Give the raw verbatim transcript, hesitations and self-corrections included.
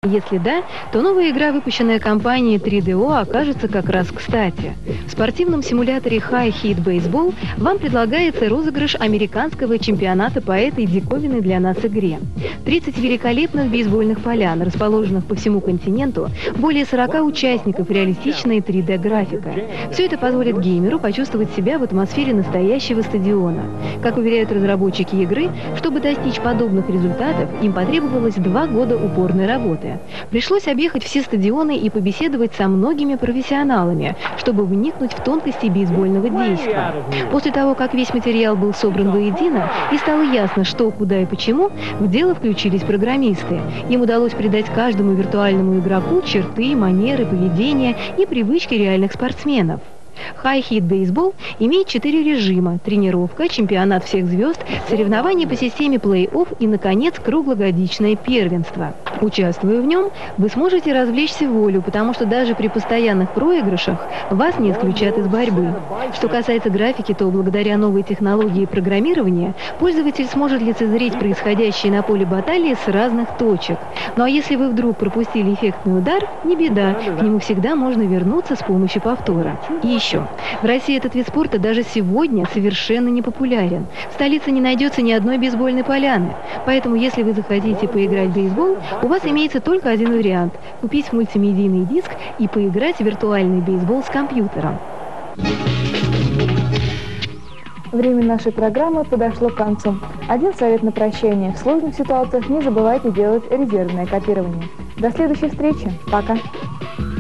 Если да, то новая игра, выпущенная компанией три дэ о, окажется как раз кстати. В спортивном симуляторе High Heat Baseball вам предлагается розыгрыш американского чемпионата по этой диковинной для нас игре. тридцать великолепных бейсбольных полян, расположенных по всему континенту, более сорока участников, реалистичная три дэ-графика. Все это позволит геймеру почувствовать себя в атмосфере настоящего стадиона. Как уверяют разработчики игры, чтобы достичь подобных результатов, им потребовалось два года упорной работы. Пришлось объехать все стадионы и побеседовать со многими профессионалами, чтобы вникнуть в тонкости бейсбольного действа. После того, как весь материал был собран воедино и стало ясно, что, куда и почему, в дело включились программисты. Им удалось придать каждому виртуальному игроку черты, манеры, поведение и привычки реальных спортсменов. High Heat Baseball имеет четыре режима: тренировка, чемпионат всех звезд, соревнования по системе плей-офф и, наконец, круглогодичное первенство. Участвуя в нем, вы сможете развлечься волю, потому что даже при постоянных проигрышах вас не исключат из борьбы. Что касается графики, то благодаря новой технологии программирования пользователь сможет лицезреть происходящее на поле баталии с разных точек. Ну а если вы вдруг пропустили эффектный удар, не беда, к нему всегда можно вернуться с помощью повтора. И еще. В России этот вид спорта даже сегодня совершенно не популярен. В столице не найдется ни одной бейсбольной поляны. Поэтому, если вы захотите поиграть в бейсбол, у вас имеется только один вариант – купить мультимедийный диск и поиграть в виртуальный бейсбол с компьютером. Время нашей программы подошло к концу. Один совет на прощание. В сложных ситуациях не забывайте делать резервное копирование. До следующей встречи. Пока.